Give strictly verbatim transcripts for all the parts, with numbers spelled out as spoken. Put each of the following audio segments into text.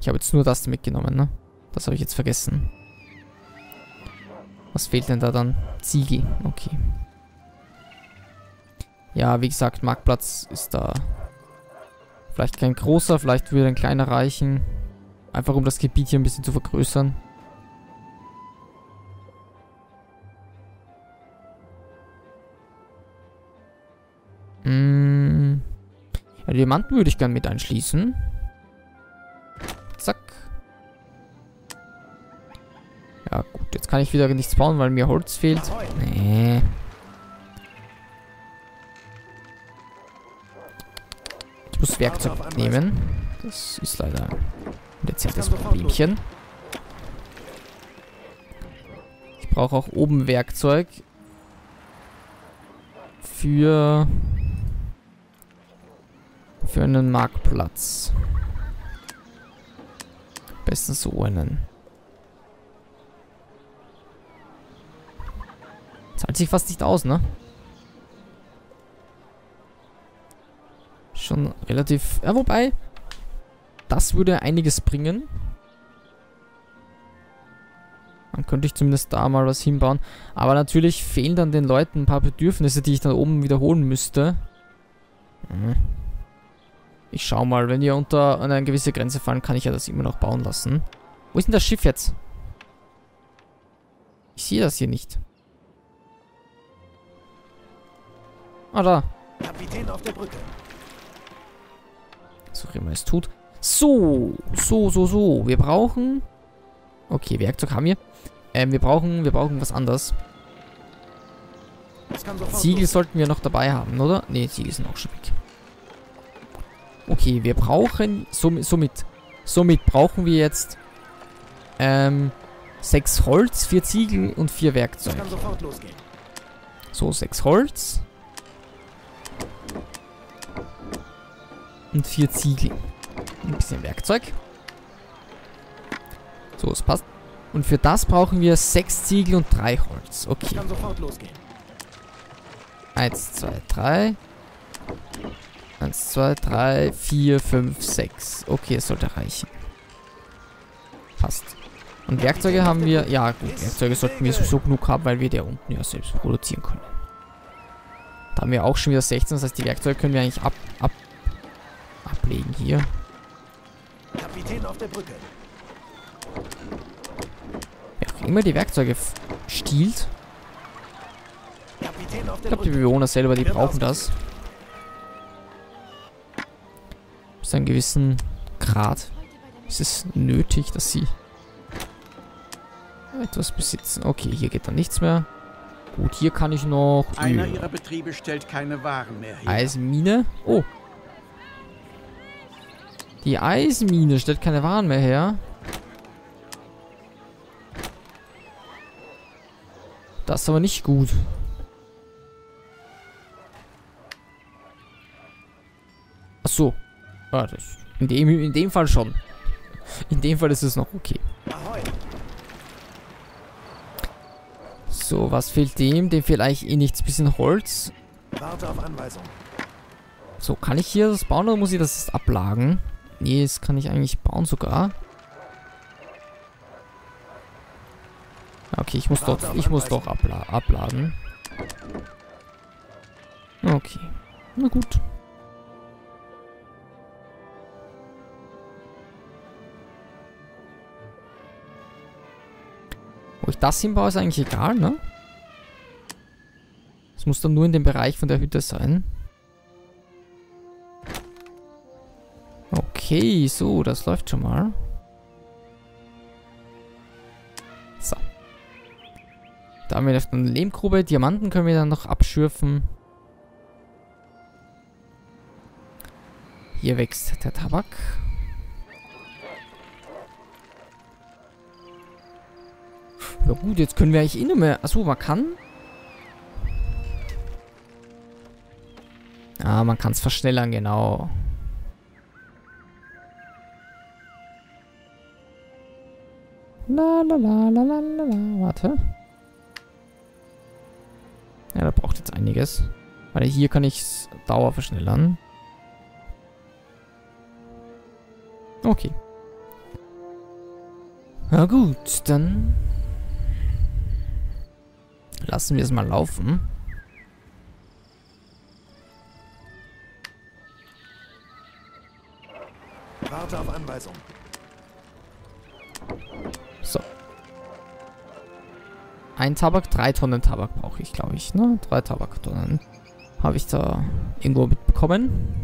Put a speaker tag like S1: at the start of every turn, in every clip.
S1: Ich habe jetzt nur das mitgenommen, ne? Das habe ich jetzt vergessen. Was fehlt denn da dann? Ziegel. Okay. Ja, wie gesagt, Marktplatz ist da vielleicht kein großer, vielleicht würde ein kleiner reichen. Einfach um das Gebiet hier ein bisschen zu vergrößern. Mm. Ja, Diamanten würde ich gern mit einschließen. Zack. Ja gut, jetzt kann ich wieder nichts bauen, weil mir Holz fehlt. Nee. Ich muss Werkzeug nehmen. Das ist leider ein dezentes Problemchen. Ich brauche auch oben Werkzeug. Für... Für einen Marktplatz. Besten so einen. Zahlt sich fast nicht aus, ne? Schon relativ... Ja, wobei... Das würde einiges bringen. Dann könnte ich zumindest da mal was hinbauen. Aber natürlich fehlen dann den Leuten ein paar Bedürfnisse, die ich dann oben wiederholen müsste. Hm. Ich schau mal, wenn wir unter eine gewisse Grenze fallen, kann ich ja das immer noch bauen lassen. Wo ist denn das Schiff jetzt? Ich sehe das hier nicht. Ah, da.
S2: Kapitän auf der Brücke.
S1: Was auch immer es tut. So, so, so, so. Wir brauchen... Okay, Werkzeug haben wir. Ähm, wir brauchen, wir brauchen was anderes. Ziegel sollten wir noch dabei haben, oder? Ne, Ziegel sind auch schon weg. Okay, wir brauchen... Somit, somit, somit brauchen wir jetzt... Ähm... Sechs Holz, vier Ziegel und vier Werkzeug. So, sechs Holz. Und vier Ziegel. Ein bisschen Werkzeug. So, es passt. Und für das brauchen wir sechs Ziegel und drei Holz. Okay.
S2: Kann sofort losgehen.
S1: Eins, zwei, drei. Eins, zwei, drei, vier, fünf, sechs. Okay, es sollte reichen. Passt. Und Werkzeuge haben wir... Ja, gut, Werkzeuge sollten wir sowieso genug haben, weil wir der unten ja selbst produzieren können. Da haben wir auch schon wieder sechzehn, das heißt, die Werkzeuge können wir eigentlich ab, ab, ablegen hier.
S2: Kapitän auf der Brücke.
S1: Wer auch immer die Werkzeuge stiehlt.
S2: Kapitän auf
S1: Ich
S2: der
S1: glaube, die
S2: Brücke.
S1: Bewohner selber, die brauchen das. Bis zu einem gewissen Grad ist es nötig, dass sie etwas besitzen. Okay, hier geht dann nichts mehr. Gut, hier kann ich noch...
S2: Einer
S1: Öl.
S2: ihrer Betriebe stellt keine Waren mehr her.
S1: Eisenmine. Oh. Die Eisenmine stellt keine Waren mehr her. Das ist aber nicht gut. Ach so. Ah, das, in, dem, in dem Fall schon. In dem Fall ist es noch okay.
S2: Ahoi.
S1: So, was fehlt dem? Dem fehlt eigentlich eh nichts. Bisschen Holz.
S2: Warte auf Anweisung.
S1: So, kann ich hier das bauen oder muss ich das jetzt ablagen? Nee, das kann ich eigentlich bauen sogar. Okay, ich muss doch, ich muss doch abla abladen. Okay. Na gut. Wo ich das hinbaue, ist eigentlich egal, ne? Es muss dann nur in dem Bereich von der Hütte sein. Okay, so, das läuft schon mal. So. Da haben wir noch eine Lehmgrube. Diamanten können wir dann noch abschürfen. Hier wächst der Tabak. Ja gut, jetzt können wir eigentlich eh nicht mehr... Achso, man kann... Ah, man kann es verschnellern, genau. La la la la la la la. Warte. Ja, da braucht jetzt einiges. Weil hier kann ich es Dauer verschnellern. Okay. Na gut, dann lassen wir es mal laufen.
S2: Warte auf Anweisung.
S1: So. Ein Tabak, drei Tonnen Tabak brauche ich, glaube ich, ne? Drei Tabaktonnen habe ich da irgendwo mitbekommen.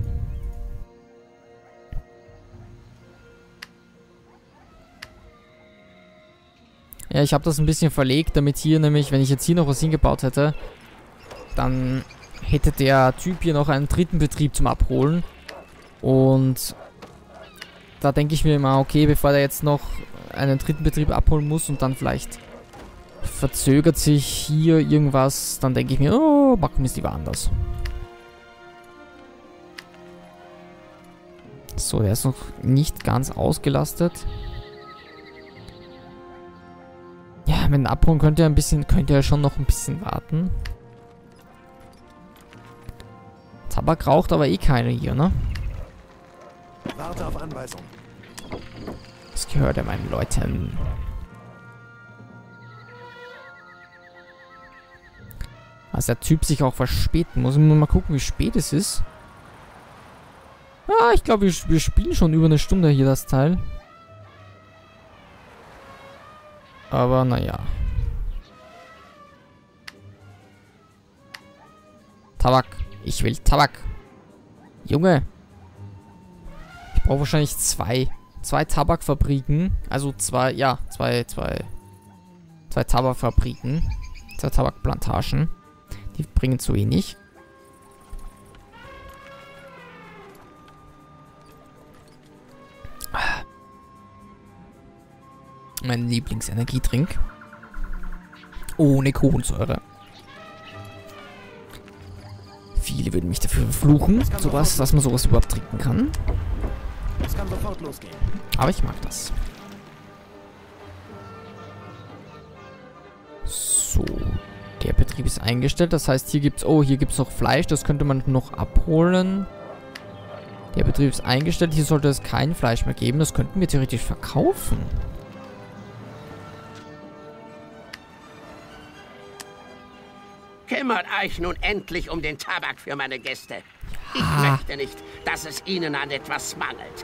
S1: Ja, ich habe das ein bisschen verlegt, damit hier nämlich, wenn ich jetzt hier noch was hingebaut hätte, dann hätte der Typ hier noch einen dritten Betrieb zum Abholen. Und da denke ich mir immer, okay, bevor der jetzt noch einen dritten Betrieb abholen muss und dann vielleicht verzögert sich hier irgendwas, dann denke ich mir, oh, machen wir es lieber anders. So, der ist noch nicht ganz ausgelastet. Ja, mit dem Abholen könnt ihr ein bisschen, könnt ihr schon noch ein bisschen warten. Tabak raucht aber eh keine hier, ne?
S2: Warte auf Anweisung.
S1: Das gehört ja meinen Leuten. Also der Typ sich auch verspäten muss. Ich muss mal gucken, wie spät es ist. Ah, ich glaube, wir, wir spielen schon über eine Stunde hier das Teil. Aber naja. Tabak. Ich will Tabak. Junge. Ich brauche wahrscheinlich zwei. Zwei Tabakfabriken. Also zwei, ja, zwei, zwei. Zwei Tabakfabriken. Zwei Tabakplantagen. Die bringen zu wenig. Mein Lieblingsenergietrink. Ohne Kohlensäure. Viele würden mich dafür verfluchen, sowas, dass man sowas überhaupt trinken kann.
S2: Es kann sofort losgehen.
S1: Aber ich mag das. So. Der Betrieb ist eingestellt. Das heißt, hier gibt's. Oh, hier gibt's noch Fleisch. Das könnte man noch abholen. Der Betrieb ist eingestellt. Hier sollte es kein Fleisch mehr geben. Das könnten wir theoretisch verkaufen.
S3: Kümmert euch nun endlich um den Tabak für meine Gäste. Ich
S1: Ja.
S3: möchte nicht, dass es ihnen an etwas mangelt.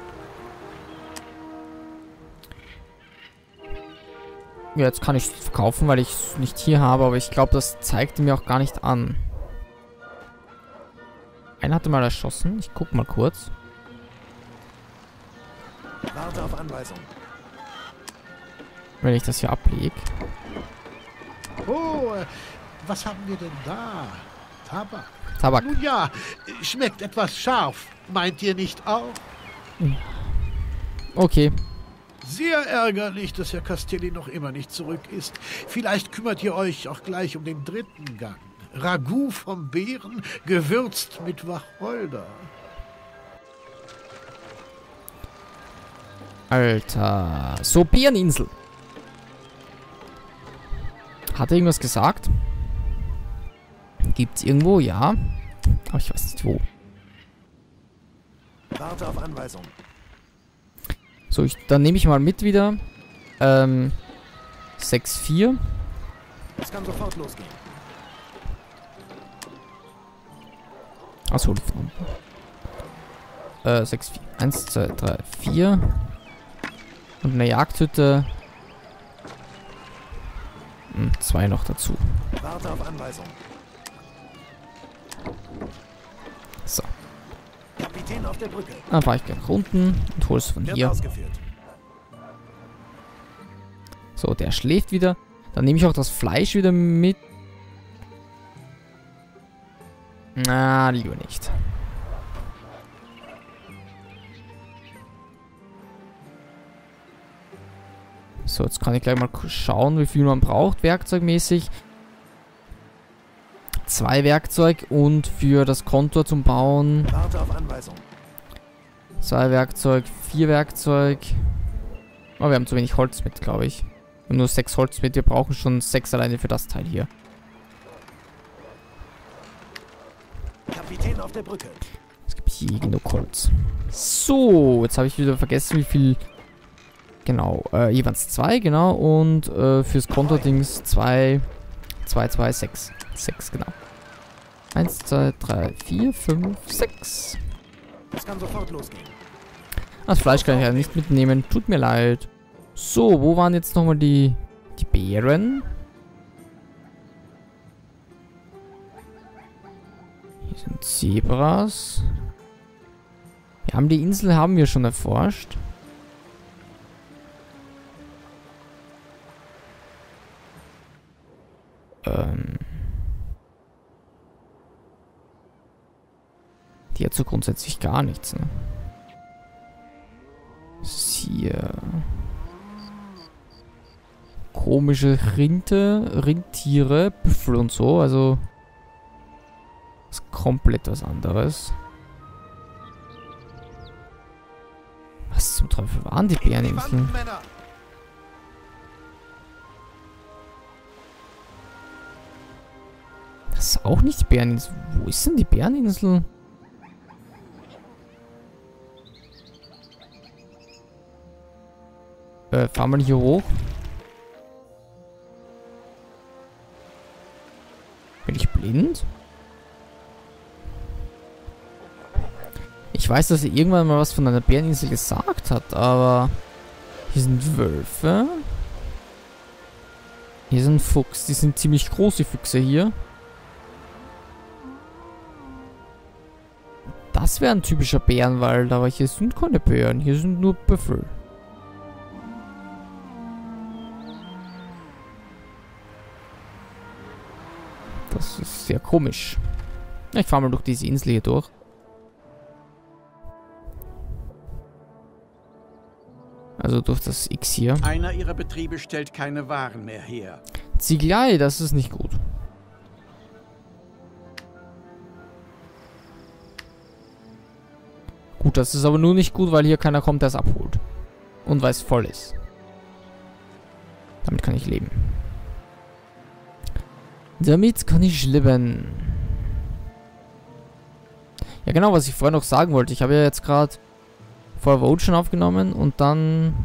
S1: Ja, jetzt kann ich es verkaufen, weil ich es nicht hier habe. Aber ich glaube, das zeigte mir auch gar nicht an. Einer hatte mal erschossen. Ich guck mal kurz.
S2: Warte auf Anweisung.
S1: Wenn ich das hier ablege.
S4: Oh, äh, was haben wir denn da? Tabak.
S1: Tabak.
S4: Nun ja, schmeckt etwas scharf. Meint ihr nicht auch?
S1: Okay.
S4: Sehr ärgerlich, dass Herr Castelli noch immer nicht zurück ist. Vielleicht kümmert ihr euch auch gleich um den dritten Gang. Ragout vom Bären, gewürzt mit Wacholder.
S1: Alter. So, Bäreninsel. Hat er irgendwas gesagt? Gibt's irgendwo? Ja. Aber ich weiß nicht wo.
S2: Warte auf Anweisung.
S1: So, ich, dann nehme ich mal mit wieder. Ähm. sechs vier.
S2: Es kann sofort losgehen.
S1: Achso, äh, sechs vier. eins, zwei, drei, vier. Und eine Jagdhütte. Hm, zwei noch dazu.
S2: Warte auf Anweisung.
S1: So.
S2: Kapitän auf der Brücke.
S1: Dann fahre ich gleich nach unten und hole es von
S2: Wird
S1: hier.
S2: ausgeführt.
S1: So, der schläft wieder. Dann nehme ich auch das Fleisch wieder mit. Na, lieber nicht. So, jetzt kann ich gleich mal schauen, wie viel man braucht, werkzeugmäßig. Zwei Werkzeug und für das Kontor zum Bauen
S2: Warte auf Anweisung.
S1: zwei Werkzeug, vier Werkzeug. Oh, wir haben zu wenig Holz mit, glaube ich. Wir haben nur sechs Holz mit. Wir brauchen schon sechs alleine für das Teil hier.
S2: Kapitän auf der Brücke.
S1: Es gibt hier genug Holz. So, jetzt habe ich wieder vergessen, wie viel Genau, äh, jeweils zwei, genau. Und äh, fürs Kontodings zwei, zwei, zwei, sechs. Sechs, genau. Eins, zwei, drei, vier, fünf, sechs.
S2: Es kann sofort losgehen.
S1: Das Fleisch kann ich ja nicht mitnehmen. Tut mir leid. So, wo waren jetzt nochmal die, die Bären? Hier sind Zebras. Wir haben die Insel, haben wir schon erforscht. Ähm. Die hat so grundsätzlich gar nichts, ne? Das ist hier komische Rinde, Rindtiere, Büffel und so, also das ist komplett was anderes. Was zum Teufel waren die Bäreninseln? Das ist auch nicht die Bäreninsel. Wo ist denn die Bäreninsel? Äh, fahren wir hier hoch? Bin ich blind? Ich weiß, dass er irgendwann mal was von einer Bäreninsel gesagt hat, aber hier sind Wölfe. Hier sind Fuchs. Die sind ziemlich große Füchse hier. Das wäre ein typischer Bärenwald, aber hier sind keine Bären. Hier sind nur Büffel. Das ist sehr komisch. Ich fahre mal durch diese Insel hier durch. Also durch das X hier.
S5: Einer ihrer Betriebe stellt keine Waren mehr her.
S1: Ziegelei, das ist nicht gut. Gut, das ist aber nur nicht gut, weil hier keiner kommt, der es abholt. Und weil es voll ist. Damit kann ich leben. Damit kann ich leben. Ja genau, was ich vorher noch sagen wollte. Ich habe ja jetzt gerade Fire of Ocean aufgenommen und dann...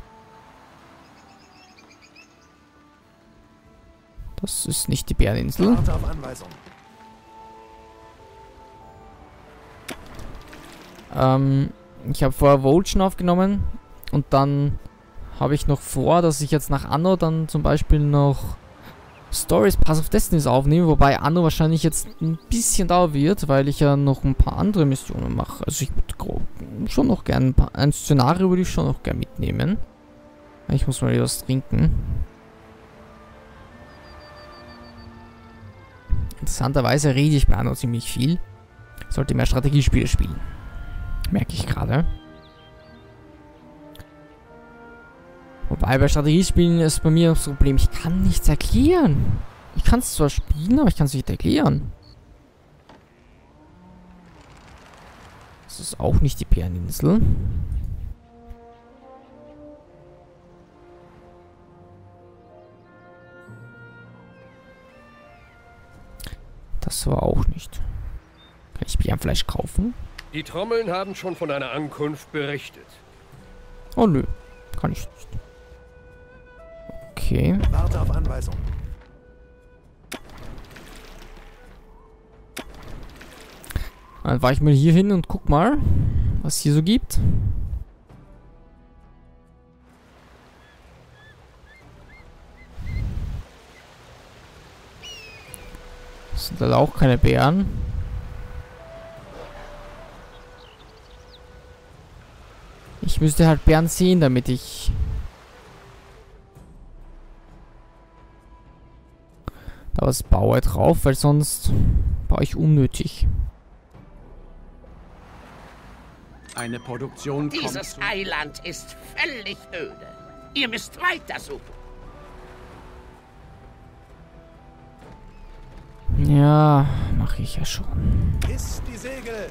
S1: Das ist nicht die Bäreninsel.
S2: Warte auf Anweisung.
S1: Ähm, ich habe Fire of Ocean aufgenommen und dann habe ich noch vor, dass ich jetzt nach Anno dann zum Beispiel noch Stories Pass of Destinies aufnehme, wobei Anno wahrscheinlich jetzt ein bisschen dauer wird, weil ich ja noch ein paar andere Missionen mache. Also ich würde schon noch gerne ein, paar, ein Szenario würde ich schon noch gerne mitnehmen. Ich muss mal was trinken. Interessanterweise rede ich bei Anno ziemlich viel. Ich sollte mehr Strategiespiele spielen. Merke ich gerade. Wobei bei Strategiespielen ist bei mir das Problem, ich kann nichts erklären. Ich kann es zwar spielen, aber ich kann es nicht erklären. Das ist auch nicht die Bäreninsel. Das war auch nicht. Kann ich Bärenfleisch kaufen?
S6: Die Trommeln haben schon von deiner Ankunft berichtet.
S1: Oh nö, kann ich nicht. Okay.
S2: Warte auf Anweisung.
S1: Dann fahre ich mal hier hin und guck mal, was hier so gibt. Das sind halt auch keine Bären. Ich müsste halt Bären sehen, damit ich... da was baue drauf, weil sonst baue ich unnötig.
S5: Eine Produktion kommt
S3: Dieses
S5: zu-
S3: Eiland ist völlig öde. Ihr müsst weiter suchen.
S1: Ja, mache ich ja schon.
S2: Hiss die Segel.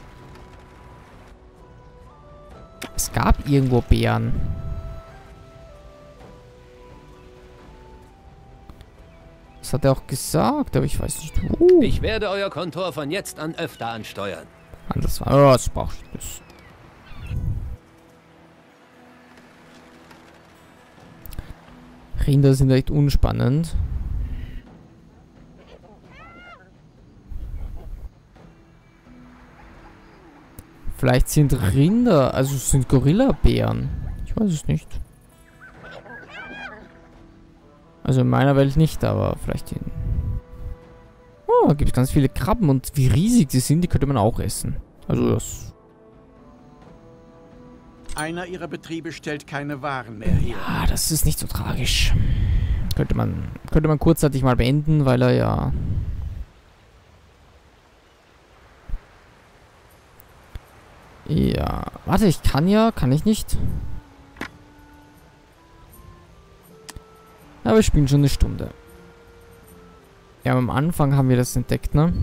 S1: Es gab irgendwo Bären. Das hat er auch gesagt, aber ich weiß nicht wo.
S7: Ich werde euer Kontor von jetzt an öfter ansteuern.
S1: Ah, das war... Oh, das brauche ich nicht. Rinder sind echt unspannend. Vielleicht sind Rinder, also sind Gorilla-Bären. Ich weiß es nicht. Also in meiner Welt nicht, aber vielleicht in... Oh, da gibt es ganz viele Krabben und wie riesig die sind, die könnte man auch essen. Also das...
S5: Einer ihrer Betriebe stellt keine Waren mehr her.
S1: Ja, das ist nicht so tragisch. Könnte man, könnte man kurzzeitig mal beenden, weil er ja... Ja, warte, ich kann ja, kann ich nicht? Aber wir spielen schon eine Stunde. Ja, am Anfang haben wir das entdeckt, ne?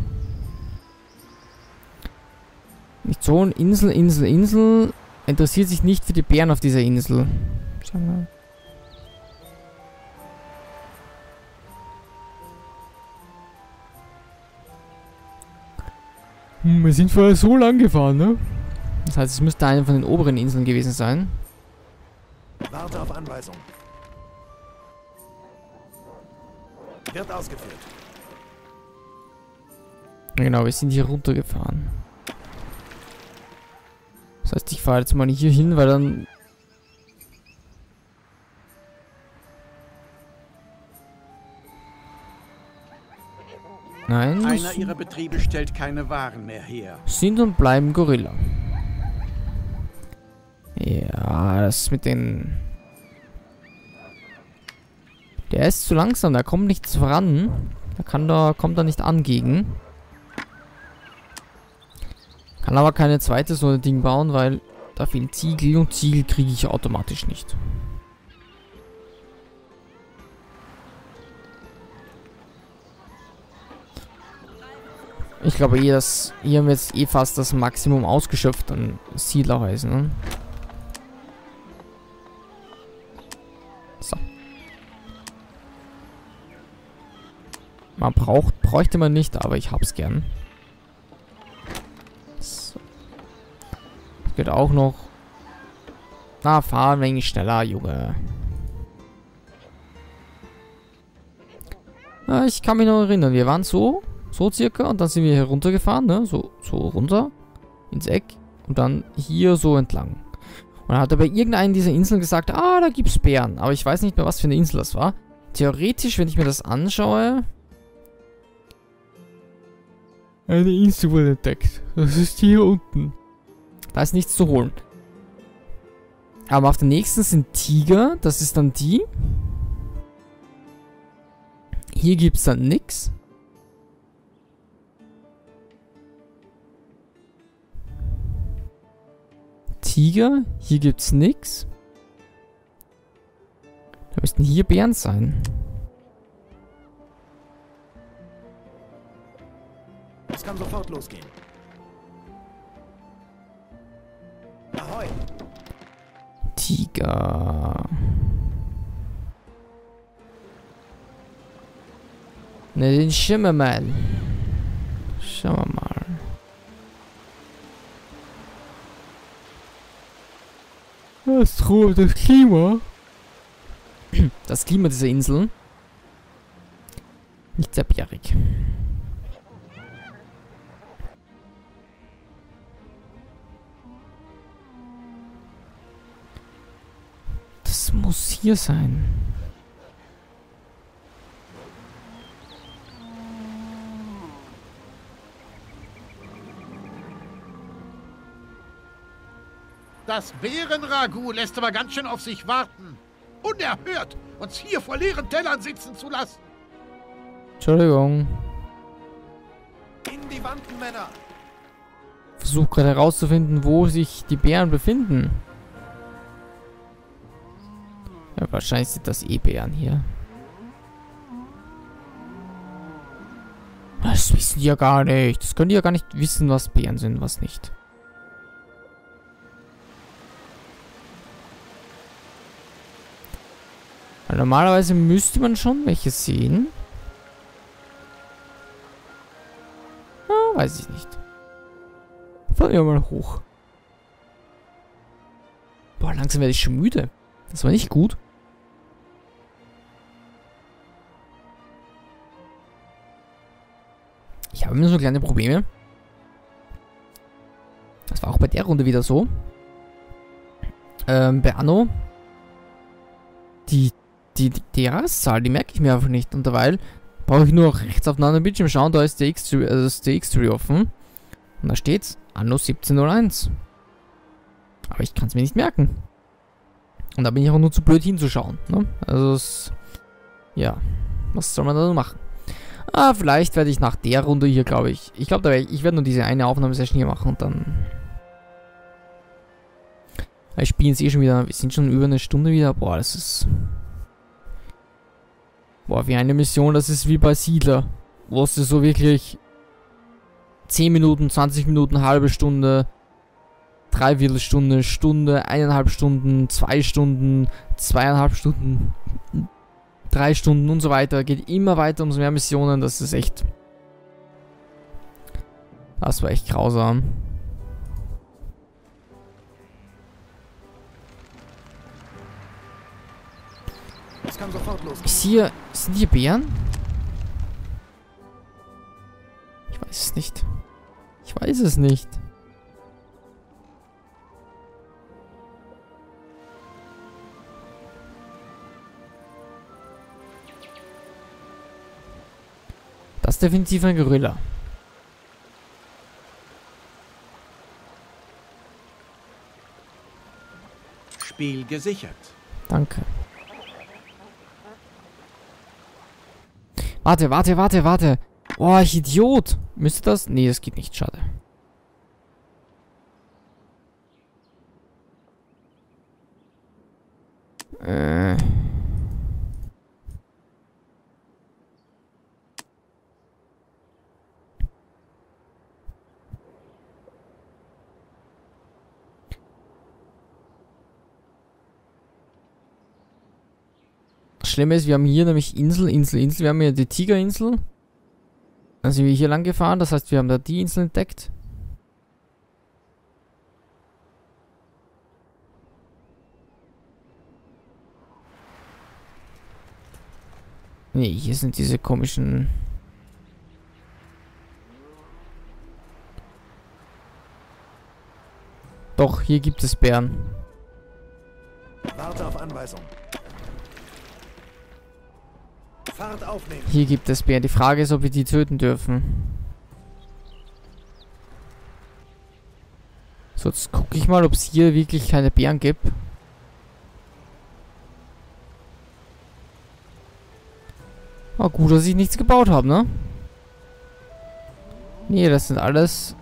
S1: Nicht so ein Insel, Insel, Insel. Interessiert sich nicht für die Bären auf dieser Insel. Sagen wir. Hm, wir sind vorher so lang gefahren, ne? Das heißt, es müsste eine von den oberen Inseln gewesen sein.
S2: Warte auf Anweisung. Wird ausgeführt.
S1: Genau, wir sind hier runtergefahren. Das heißt, ich fahre jetzt mal hier hin, weil dann... Nein.
S5: Einer ihrer Betriebe stellt keine Waren mehr her.
S1: Sind und bleiben Gorilla. Ja, das mit den... Der ist zu langsam, der kommt nicht voran. Da kann da, kommt er nicht an gegen. Kann aber keine zweite so ein Ding bauen, weil da fehlen Ziegel und Ziegel kriege ich automatisch nicht. Ich glaube eh, dass hier haben wir jetzt eh fast das Maximum ausgeschöpft an Siedlerhäusern. Ne? So. Man braucht, bräuchte man nicht, aber ich hab's gern. So. Das geht auch noch. Na, fahr ein wenig schneller, Junge. Ja, ich kann mich noch erinnern, wir waren so, so circa, und dann sind wir hier runtergefahren, ne? So, so runter, ins Eck, und dann hier so entlang. Und dann hat er bei irgendeiner dieser Inseln gesagt, ah, da gibt's Bären. Aber ich weiß nicht mehr, was für eine Insel das war. Theoretisch, wenn ich mir das anschaue... Eine Insel wurde entdeckt. Das ist hier unten. Da ist nichts zu holen. Aber auf der nächsten sind Tiger. Das ist dann die. Hier gibt es dann nichts. Tiger. Hier gibt es nichts. Da müssten hier Bären sein.
S2: Es kann sofort losgehen. Ahoi!
S1: Tiger. Ne, den schauen wir mal. Schauen wir mal. Das ist das Klima. Das Klima dieser Insel. Nicht sehr bärig. Das muss hier sein.
S4: Das Bärenragout lässt aber ganz schön auf sich warten. Unerhört, uns hier vor leeren Tellern sitzen zu lassen.
S1: Entschuldigung.
S2: In die Wanden, Männer!
S1: Versuche gerade herauszufinden, wo sich die Bären befinden. Ja, wahrscheinlich sind das eh Bären hier. Das wissen die ja gar nicht. Das können die ja gar nicht wissen, was Bären sind, was nicht. Weil normalerweise müsste man schon welche sehen. Ah, weiß ich nicht. Fahren wir mal hoch. Boah, langsam werde ich schon müde. Das war nicht gut. haben wir so kleine Probleme. Das war auch bei der Runde wieder so. Ähm, bei Anno. Die, die, die, die Jahreszahl, die merke ich mir einfach nicht. Und derweil brauche ich nur noch rechts auf einen anderen Bildschirm schauen. Da ist der X-Tree, also ist der X-Tree offen. Und da steht's Anno siebzehn null eins. Aber ich kann es mir nicht merken. Und da bin ich auch nur zu blöd hinzuschauen. Ne? Also es, ja, was soll man da machen? Ah, vielleicht werde ich nach der Runde hier, glaube ich. Ich glaube, ich werde nur diese eine Aufnahmesession hier machen und dann. Wir spielen es eh schon wieder. Wir sind schon über eine Stunde wieder. Boah, das ist. Boah, wie eine Mission, das ist wie bei Siedler. Wo es so wirklich zehn Minuten, zwanzig Minuten, halbe Stunde, Dreiviertelstunde, Stunde, eineinhalb Stunden, zwei Stunden, zweieinhalb Stunden, drei Stunden und so weiter. Geht immer weiter, umso mehr Missionen. Das ist echt. Das war echt grausam.
S2: Es kann sofort losgehen.
S1: Ist hier. Sind hier Bären? Ich weiß es nicht. Ich weiß es nicht. Das ist definitiv ein Gorilla.
S5: Spiel gesichert.
S1: Danke. Warte, warte, warte, warte. Oh, ich Idiot. Müsste das? Nee, das geht nicht. Schade. Äh. Das Schlimme ist, wir haben hier nämlich Insel, Insel, Insel. Wir haben hier die Tigerinsel. Dann sind wir hier lang gefahren. Das heißt, wir haben da die Insel entdeckt. Nee, hier sind diese komischen... Doch, hier gibt es Bären.
S2: Warte auf Anweisung. Fahrt aufnehmen.
S1: Hier gibt es Bären. Die Frage ist, ob wir die töten dürfen. So, jetzt gucke ich mal, ob es hier wirklich keine Bären gibt. Oh, gut, dass ich nichts gebaut habe, ne? Nee, das sind alles...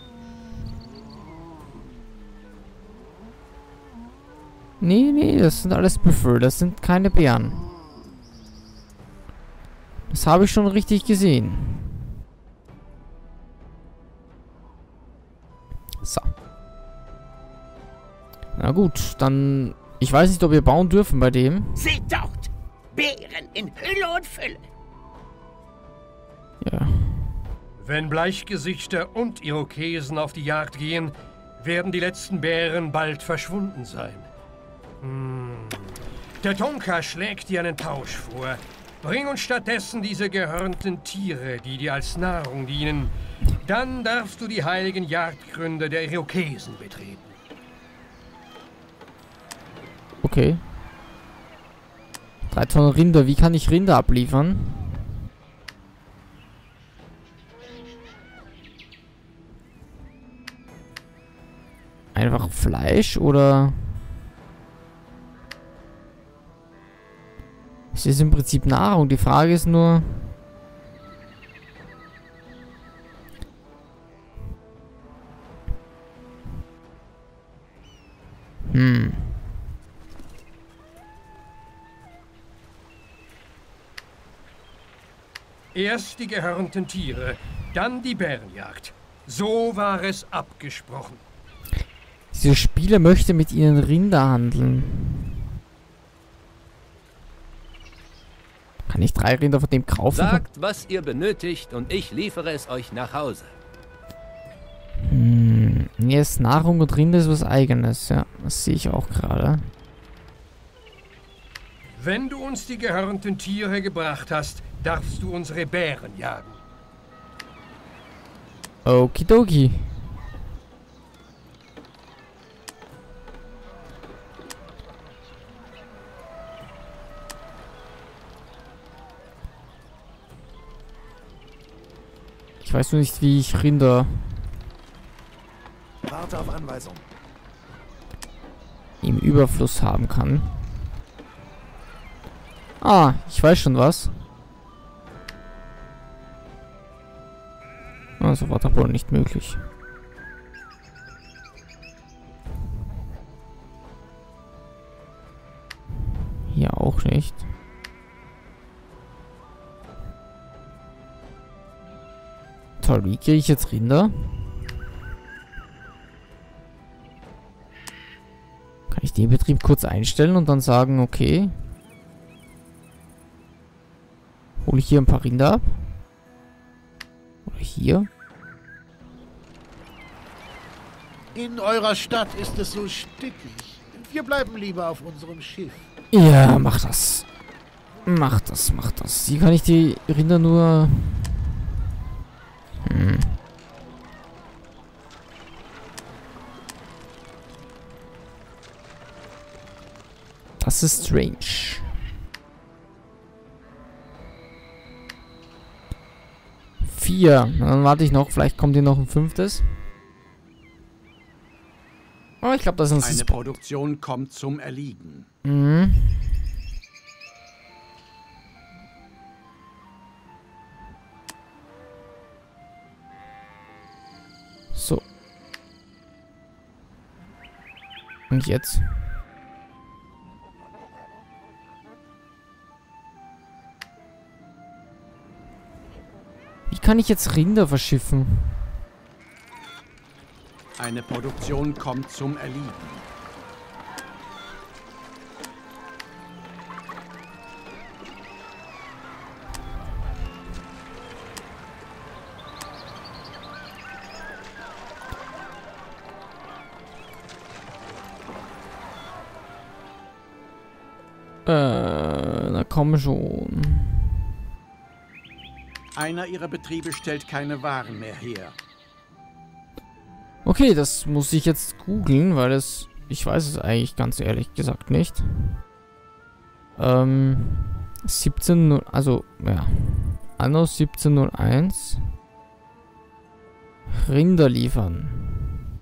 S1: Nee, nee, das sind alles Büffel. Das sind keine Bären. Das habe ich schon richtig gesehen. So. Na gut, dann... Ich weiß nicht, ob wir bauen dürfen bei dem.
S3: Seht dort! Bären in Hülle und Fülle!
S1: Ja.
S6: Wenn Bleichgesichter und Irokesen auf die Jagd gehen, werden die letzten Bären bald verschwunden sein. Hm. Der Tonka schlägt dir einen Tausch vor. Bring uns stattdessen diese gehörnten Tiere, die dir als Nahrung dienen. Dann darfst du die heiligen Jagdgründe der Irokesen betreten.
S1: Okay. Drei Tonnen Rinder. Wie kann ich Rinder abliefern? Einfach Fleisch oder... Es ist im Prinzip Nahrung. Die Frage ist nur... Hm.
S6: Erst die gehörnten Tiere, dann die Bärenjagd. So war es abgesprochen.
S1: Dieser Spieler möchte mit ihnen Rinder handeln. Kann ich drei Rinder von dem kaufen?
S7: Sagt, was ihr benötigt und ich liefere es euch nach Hause.
S1: Hm. Jetzt Nahrung und Rinder ist was Eigenes. Ja, das sehe ich auch gerade.
S6: Wenn du uns die gehörnten Tiere gebracht hast, darfst du unsere Bären jagen.
S1: Okidoki. Ich weiß nur nicht, wie ich Rinder
S2: Warte auf Anweisung.
S1: im Überfluss haben kann. Ah, ich weiß schon was. Also war das wohl nicht möglich. Hier auch nicht. Toll, wie kriege ich jetzt Rinder? Kann ich den Betrieb kurz einstellen und dann sagen, okay. Hole ich hier ein paar Rinder ab? Oder hier?
S4: In eurer Stadt ist es so stickig. Wir bleiben lieber auf unserem Schiff.
S1: Ja, mach das. Mach das, mach das. Hier kann ich die Rinder nur... Hm. Das ist strange. Vier. Dann warte ich noch. Vielleicht kommt hier noch ein fünftes. Aber ich glaube, das ist...
S5: Eine Produktion kommt zum Erliegen.
S1: Mhm. So. Und jetzt? Wie kann ich jetzt Rinder verschiffen?
S5: Eine Produktion kommt zum Erliegen.
S1: Äh, na komm schon.
S5: Einer ihrer Betriebe stellt keine Waren mehr her.
S1: Okay, das muss ich jetzt googeln, weil es... Ich weiß es eigentlich ganz ehrlich gesagt nicht. Ähm... siebzehn null... Also, ja. Anno siebzehn null eins. Rinder liefern.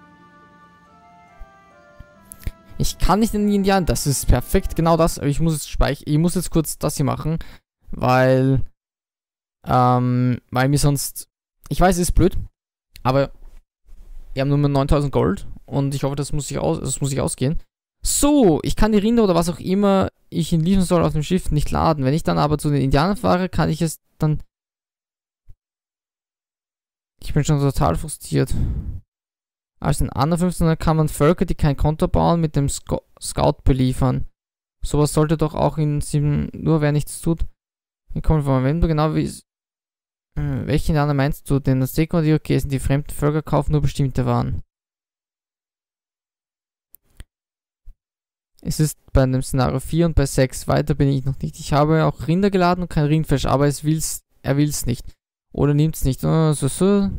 S1: Ich kann nicht in die Indianer... Das ist perfekt, genau das. Aber ich muss jetzt speichern... Ich muss jetzt kurz das hier machen. Weil... Ähm... Weil mir sonst... Ich weiß, es ist blöd. Aber... Wir haben nur mehr neuntausend Gold und ich hoffe, das muss ich aus, das muss ich ausgehen. So, ich kann die Rinder oder was auch immer ich in liefern soll auf dem Schiff nicht laden. Wenn ich dann aber zu den Indianern fahre, kann ich es dann... Ich bin schon total frustriert. Als in anderen fünfzehn kann man Völker, die kein Konto bauen, mit dem Sco Scout beliefern. Sowas sollte doch auch in sieben... Nur wer nichts tut. Wir kommen von wenn du genau wie... Welche Indianer meinst du? Den Azteken oder die Irokesen? Die fremden Völker kaufen nur bestimmte Waren. Es ist bei dem Szenario vier und bei sechs. Weiter bin ich noch nicht. Ich habe auch Rinder geladen und kein Rindfleisch, aber es will's, er will es nicht. Oder nimmt es nicht. Oh, so, so.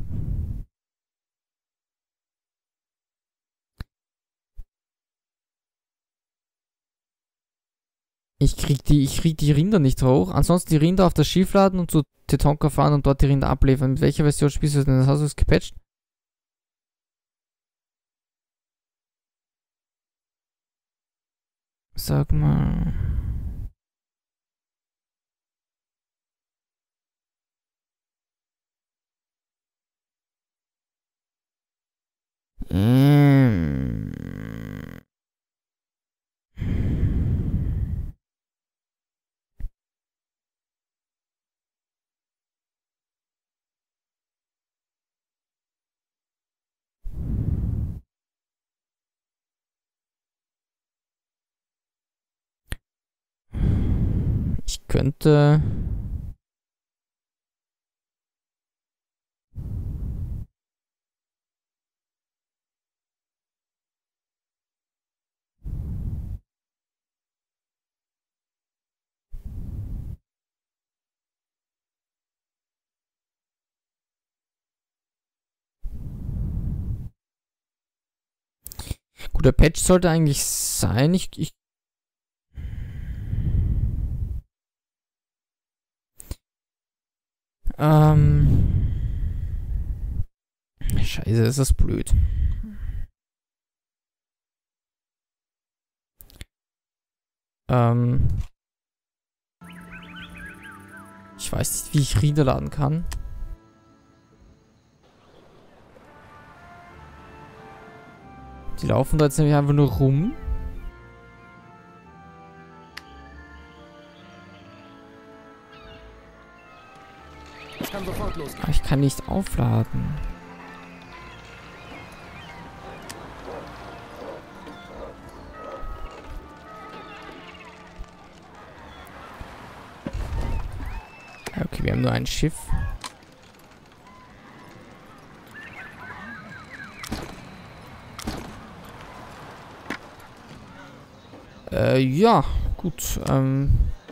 S1: Ich krieg die, ich krieg die Rinder nicht hoch. Ansonsten die Rinder auf das Schiff laden und zu Tatonka fahren und dort die Rinder abliefern. Mit welcher Version spielst du denn? Das hast du es gepatcht? Sag mal. Ähm. Ich könnte... Gut, der Patch sollte eigentlich sein. Ich, ich ähm Scheiße, ist das blöd. Ähm Ich weiß nicht, wie ich runterladen kann. Die laufen da jetzt nämlich einfach nur rum.
S2: Es kann sofort losgehen.
S1: Aber ich kann nicht aufladen. Okay, wir haben nur ein Schiff. Äh, ja, gut, ähm...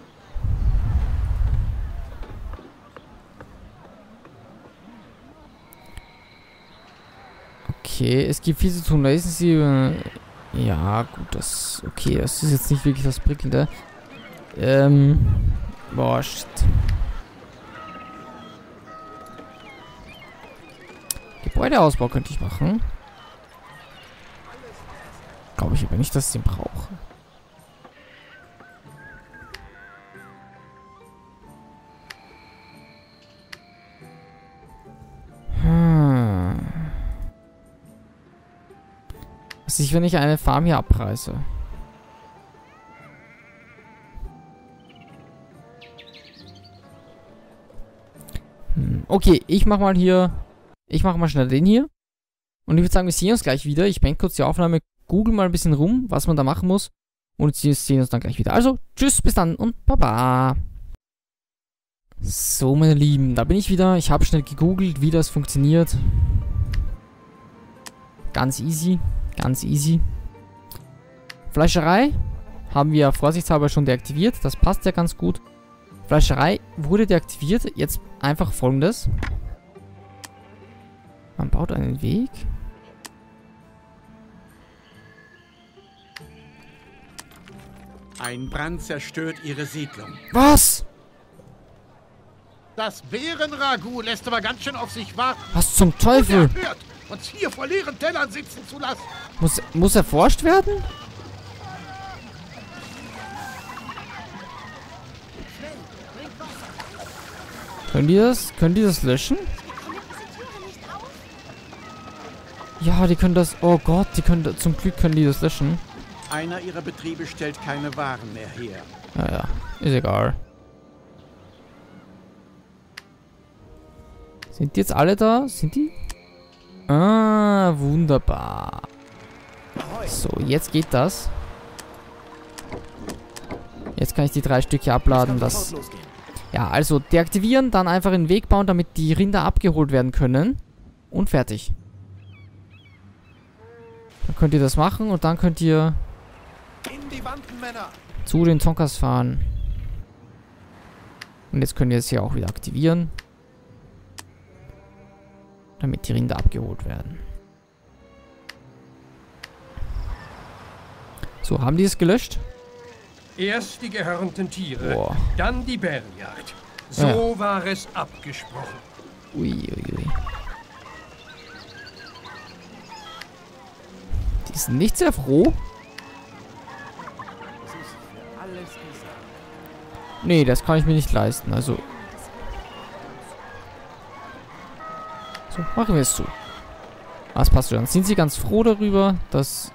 S1: Okay, es gibt viel zu tun. Lesen Sie... Äh, ja, gut, das... Okay, das ist jetzt nicht wirklich das Prickelnde. Ähm... Boah, shit. Gebäudeausbau könnte ich machen. Glaube ich aber nicht, dass ich den brauche. Hm. Was ist, wenn ich eine Farm hier abreiße? Hm. Okay, ich mach mal hier... Ich mache mal schnell den hier. Und ich würde sagen, wir sehen uns gleich wieder. Ich beende kurz die Aufnahme, google mal ein bisschen rum, was man da machen muss. Und wir sehen uns dann gleich wieder. Also, tschüss, bis dann und baba. So, meine Lieben, da bin ich wieder. Ich habe schnell gegoogelt, wie das funktioniert. Ganz easy, ganz easy. Fleischerei haben wir vorsichtshalber schon deaktiviert. Das passt ja ganz gut. Fleischerei wurde deaktiviert. Jetzt einfach Folgendes. Man baut einen Weg.
S5: Ein Brand zerstört ihre Siedlung.
S1: Was?
S4: Das Bärenragout lässt aber ganz schön auf sich warten.
S1: Was zum Teufel?
S4: Unerhört, uns hier vor leeren Tellern sitzen zu lassen.
S1: Muss, muss erforscht werden? Können die das? Können die das löschen? Ja, die können das... Oh Gott, die können... Zum Glück können die das löschen.
S5: Einer ihrer Betriebe stellt keine Waren mehr her.
S1: Naja, ist egal. Sind die jetzt alle da? Sind die? Ah, wunderbar. So, jetzt geht das. Jetzt kann ich die drei Stücke abladen. Das... Ja, also deaktivieren, dann einfach einen Weg bauen, damit die Rinder abgeholt werden können. Und fertig. Dann könnt ihr das machen und dann könnt ihr
S2: In die Wanden, Männer.
S1: zu den Tonkas fahren. Und jetzt könnt ihr es hier auch wieder aktivieren. Damit die Rinder abgeholt werden. So, haben die es gelöscht?
S6: Erst die gehörnten Tiere,
S1: Boah.
S6: dann die Bärenjagd. So
S1: Ja.
S6: war es abgesprochen.
S1: Ui, ui, ui. Die sind nicht sehr froh. Nee, das kann ich mir nicht leisten. Also. So, machen wir es so. Was passt schon? Sind sie ganz froh darüber? Das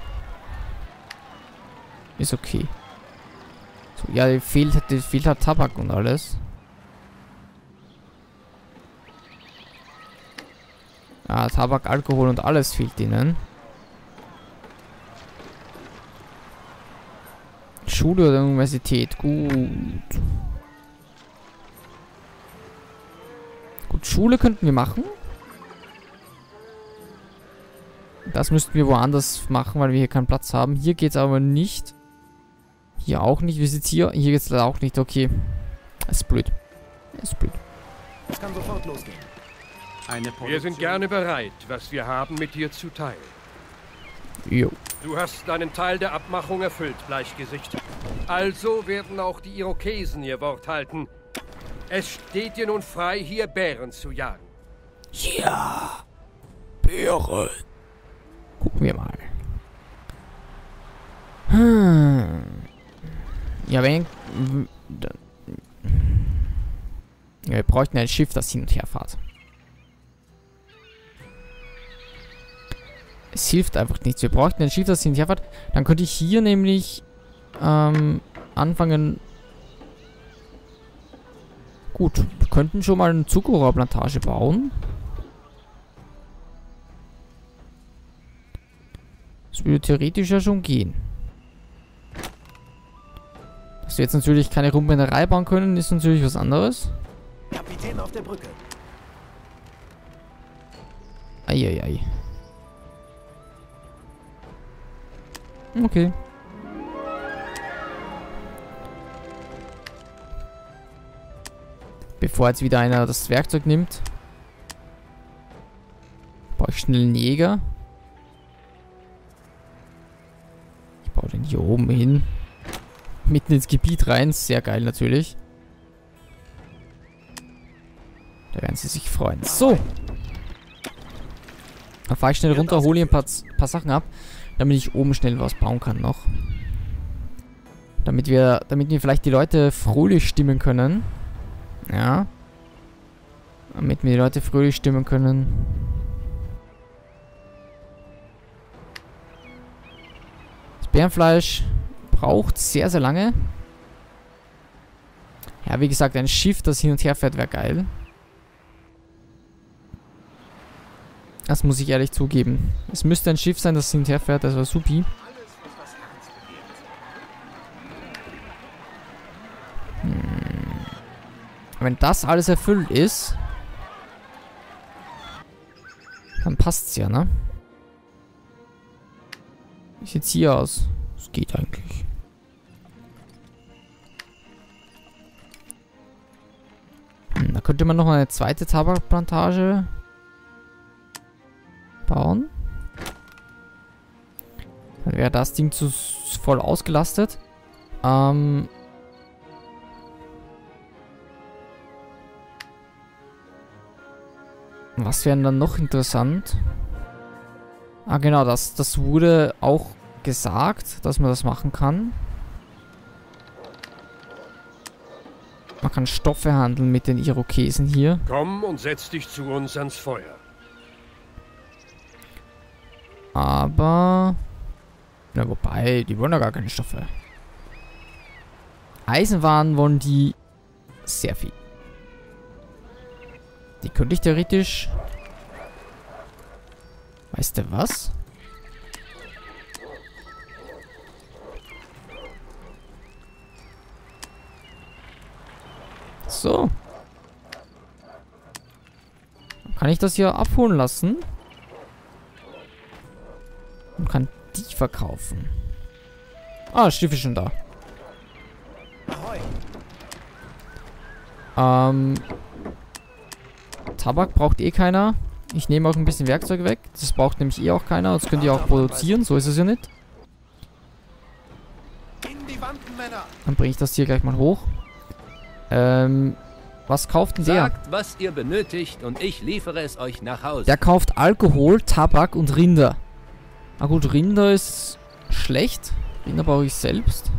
S1: ist okay. So, ja, die fehlt, die fehlt halt Tabak und alles. Ah, Tabak, Alkohol und alles fehlt ihnen. Schule oder Universität. Gut. Gut, Schule könnten wir machen. Das müssten wir woanders machen, weil wir hier keinen Platz haben. Hier geht es aber nicht. Hier auch nicht. Wie sieht's hier? Hier geht es leider auch nicht. Okay. Das ist blöd. Das ist blöd.
S2: Es kann sofort losgehen.
S5: Eine
S6: Wir
S5: Produktion.
S6: sind gerne bereit, was wir haben, mit dir zu teilen.
S1: Jo.
S6: Du hast deinen Teil der Abmachung erfüllt, Bleichgesicht. Also werden auch die Irokesen ihr Wort halten. Es steht dir nun frei, hier Bären zu jagen.
S1: Ja. Bären. Gucken wir mal. Hm. Ja, wenn... Ja, wir bräuchten ein Schiff, das hin und her fährt. Es hilft einfach nichts. Wir bräuchten ein Schiff, das hin und her fährt. Dann könnte ich hier nämlich ähm, anfangen... Gut, wir könnten schon mal eine Zuckerrohrplantage bauen. Das würde theoretisch ja schon gehen. Dass wir jetzt natürlich keine Rumbrennerei bauen können, ist natürlich was anderes.
S2: Kapitän auf der Brücke.
S1: Eieiei. Okay. Bevor jetzt wieder einer das Werkzeug nimmt, baue ich schnell einen Jäger. Ich baue den hier oben hin. Mitten ins Gebiet rein. Sehr geil natürlich. Da werden sie sich freuen. So. Dann fahre ich schnell runter, hole ein paar, paar Sachen ab, damit ich oben schnell was bauen kann noch. Damit wir, damit wir vielleicht die Leute fröhlich stimmen können. Ja. Damit wir die Leute fröhlich stimmen können. Das Bärenfleisch braucht sehr, sehr lange. Ja, wie gesagt, ein Schiff, das hin und her fährt, wäre geil. Das muss ich ehrlich zugeben. Es müsste ein Schiff sein, das hin und her fährt, das war supi. Hm. Wenn das alles erfüllt ist, dann passt's ja, ne? Wie sieht's hier aus? Es geht eigentlich. Hm, da könnte man noch eine zweite Tabakplantage bauen. Dann wäre das Ding zu voll ausgelastet. Ähm... Was wäre dann noch interessant? Ah, genau, das, das wurde auch gesagt, dass man das machen kann. Man kann Stoffe handeln mit den Irokesen hier.
S6: Komm und setz dich zu uns ans Feuer.
S1: Aber... Na, wobei, die wollen ja gar keine Stoffe. Eisenwaren wollen die sehr viel. Die könnte ich theoretisch... Weißt du was? So. Kann ich das hier abholen lassen? Und kann die verkaufen. Ah, das Schiff ist schon da.
S2: Ahoi.
S1: Ähm... Tabak braucht eh keiner. Ich nehme auch ein bisschen Werkzeug weg. Das braucht nämlich eh auch keiner. Das könnt ihr auch produzieren. So ist es ja nicht.
S2: In die Wanden, Männer.
S1: Dann bringe ich das hier gleich mal hoch. Ähm, was kauft denn der?
S7: Sagt, was ihr benötigt und ich liefere es euch nach Hause.
S1: Der kauft Alkohol, Tabak und Rinder. Na gut, Rinder ist schlecht. Rinder brauche ich selbst.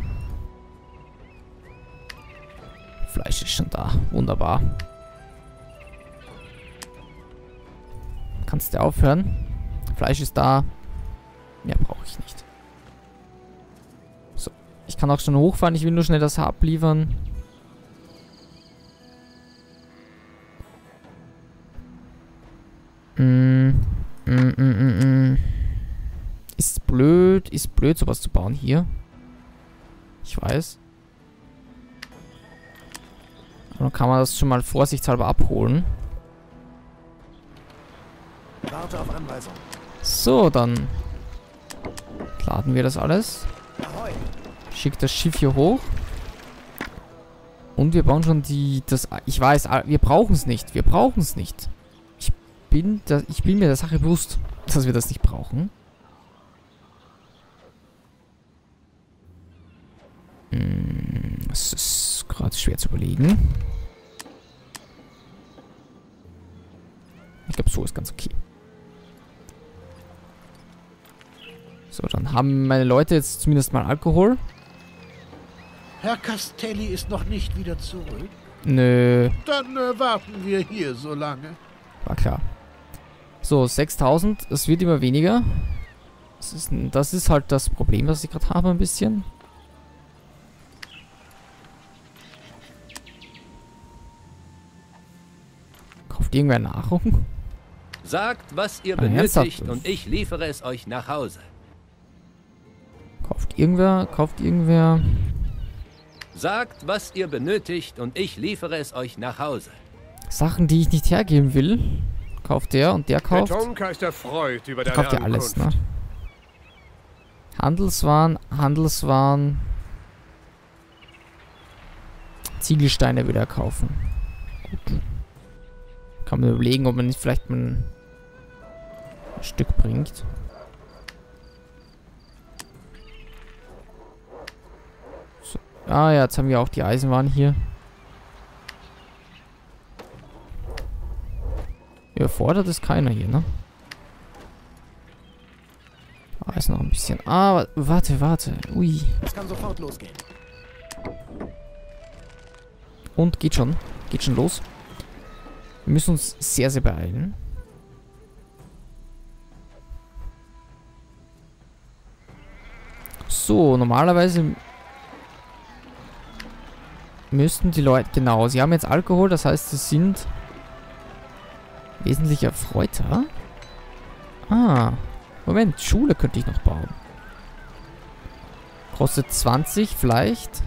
S1: Fleisch ist schon da. Wunderbar. Kannst du aufhören? Fleisch ist da. Mehr brauche ich nicht. So. Ich kann auch schon hochfahren. Ich will nur schnell das abliefern. Mm, mm, mm, mm, mm. Ist blöd. Ist blöd, sowas zu bauen hier. Ich weiß. Aber dann kann man das schon mal vorsichtshalber abholen.
S2: Warte auf Anweisung.
S1: So, dann laden wir das alles.
S2: Ahoi.
S1: Schickt das Schiff hier hoch. Und wir bauen schon die... das. Ich weiß, wir brauchen es nicht. Wir brauchen es nicht. Ich bin, da, ich bin mir der Sache bewusst, dass wir das nicht brauchen. Hm, das ist gerade schwer zu überlegen. Ich glaube, so ist ganz okay. So, dann haben meine Leute jetzt zumindest mal Alkohol.
S4: Herr Castelli ist noch nicht wieder zurück.
S1: Nö,
S4: Dann äh, warten wir hier so lange.
S1: war klar. So, sechstausend. Es wird immer weniger. Das ist, das ist halt das Problem, was ich gerade habe ein bisschen. Kauft irgendwer Nahrung?
S7: Sagt, was ihr
S1: Ah, ernsthaft?
S7: benötigt und ich liefere es euch nach Hause.
S1: Kauft irgendwer? Kauft irgendwer?
S7: Sagt, was ihr benötigt und ich liefere es euch nach Hause.
S1: Sachen, die ich nicht hergeben will. Kauft der und der
S6: Der
S1: kauft.
S6: Tonka ist erfreut über deine
S1: Kauft ja alles,
S6: Ankunft.
S1: ne? Handelswaren, Handelswaren. Ziegelsteine wieder kaufen. Gut. Kann man überlegen, ob man nicht vielleicht ein Stück bringt. So. Ah ja, jetzt haben wir auch die Eisenbahn hier. Überfordert ist keiner hier, ne? Da ist noch ein bisschen. Ah, warte, warte. Ui.
S2: Es kann sofort losgehen.
S1: Und geht schon. Geht schon los. Wir müssen uns sehr, sehr beeilen. So, normalerweise müssten die Leute... Genau, sie haben jetzt Alkohol, das heißt, sie sind wesentlich erfreuter. Ah, Moment, Schule könnte ich noch bauen. Kostet zwanzig vielleicht.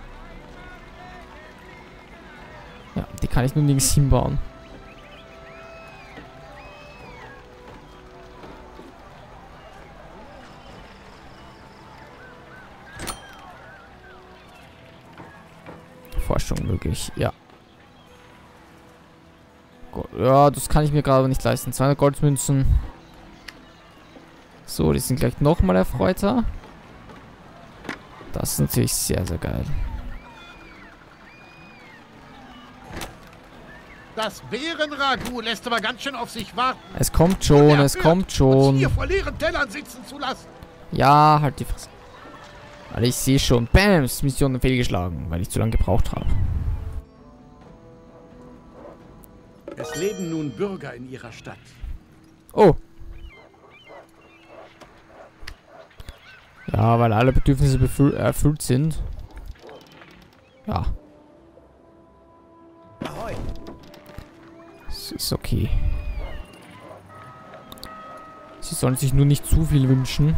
S1: Ja, die kann ich nur nirgends hinbauen. Forschung möglich, ja. Go- Ja, das kann ich mir gerade nicht leisten. zweihundert Goldmünzen. So, die sind gleich nochmal erfreuter. Das ist natürlich sehr, sehr geil.
S4: Das Bärenragout lässt aber ganz schön auf sich warten.
S1: Es kommt schon, es kommt
S4: Uns
S1: schon.
S4: hier vor leeren Tellern sitzen zu lassen.
S1: Ja, halt die Fresse. Alter, ich sehe schon. Bams, Mission fehlgeschlagen, weil ich zu lange gebraucht habe.
S5: Es leben nun Bürger in ihrer Stadt.
S1: Oh. Ja, weil alle Bedürfnisse befüll- erfüllt sind. Ja,
S2: Ahoi.
S1: es ist okay. Sie sollen sich nur nicht zu viel wünschen.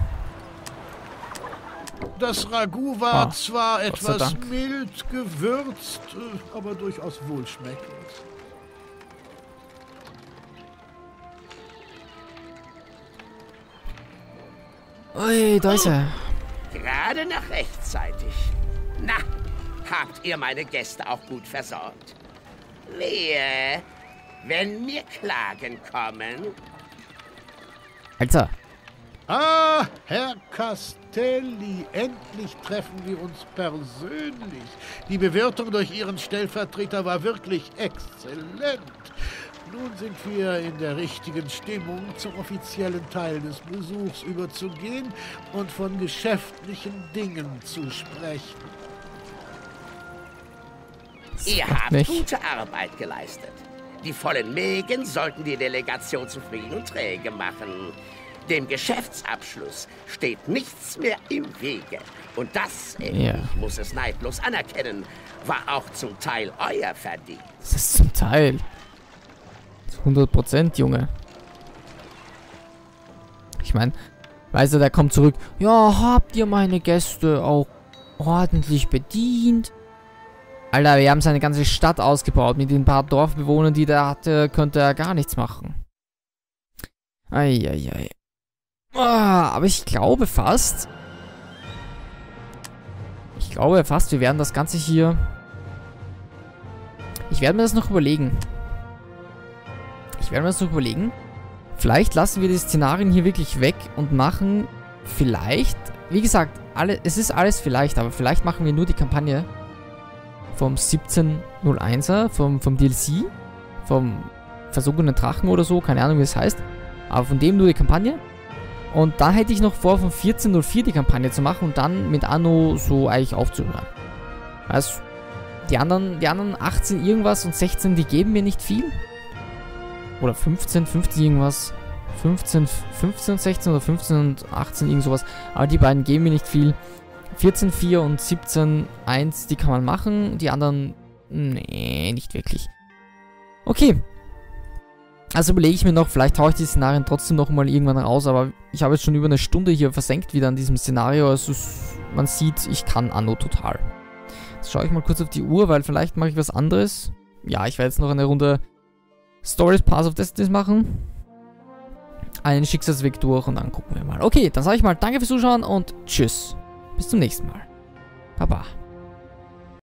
S4: Das Ragout war
S1: Ah,
S4: zwar
S1: Gott sei
S4: etwas
S1: Dank.
S4: mild gewürzt, äh, aber durchaus wohlschmeckend.
S1: Ui, da ist er.
S3: Gerade noch rechtzeitig. Na, habt ihr meine Gäste auch gut versorgt? Wehe, wenn mir Klagen kommen.
S1: Alter.
S4: Ah, Herr Castelli, endlich treffen wir uns persönlich. Die Bewirtung durch Ihren Stellvertreter war wirklich exzellent. Nun sind wir in der richtigen Stimmung, zum offiziellen Teil des Besuchs überzugehen und von geschäftlichen Dingen zu sprechen.
S3: Ihr
S1: macht
S3: habt
S1: nicht.
S3: gute Arbeit geleistet. Die vollen Mägen sollten die Delegation zufrieden und träge machen. Dem Geschäftsabschluss steht nichts mehr im Wege. Und das,
S1: Ja.
S3: ich muss es neidlos anerkennen, war auch zum Teil euer Verdienst.
S1: Das ist zum Teil. hundert Prozent, Junge. Ich meine, weißt du, der kommt zurück. Ja, habt ihr meine Gäste auch ordentlich bedient? Alter, wir haben seine ganze Stadt ausgebaut. Mit den paar Dorfbewohnern, die der hatte, könnte er gar nichts machen. Eieiei. Ah, aber ich glaube fast... Ich glaube fast, wir werden das Ganze hier... Ich werde mir das noch überlegen. Ich werde mir das noch überlegen. Vielleicht lassen wir die Szenarien hier wirklich weg und machen vielleicht, wie gesagt, alle, es ist alles vielleicht, aber vielleicht machen wir nur die Kampagne vom siebzehn null einser, vom, vom D L C, vom versunkenen Drachen oder so, keine Ahnung, wie es heißt. Aber von dem nur die Kampagne. Und dann hätte ich noch vor, von vierzehn null vier die Kampagne zu machen und dann mit Anno so eigentlich aufzuhören. Also, die anderen, die anderen achtzehn irgendwas und sechzehn, die geben mir nicht viel. Oder fünfzehn, fünfzehn irgendwas. fünfzehn, fünfzehn und sechzehn oder fünfzehn und achtzehn, irgend sowas. Aber die beiden geben mir nicht viel. vierzehn vier und siebzehn eins, die kann man machen. Die anderen, nee, nicht wirklich. Okay. Also überlege ich mir noch, vielleicht haue ich die Szenarien trotzdem noch mal irgendwann raus, aber ich habe jetzt schon über eine Stunde hier versenkt wieder an diesem Szenario. Also man sieht, ich kann Anno total. Jetzt schaue ich mal kurz auf die Uhr, weil vielleicht mache ich was anderes. Ja, ich werde jetzt noch eine Runde Stories Pass of Destiny machen. Einen Schicksalsweg durch und dann gucken wir mal. Okay, dann sage ich mal danke fürs Zuschauen und tschüss. Bis zum nächsten Mal. Baba.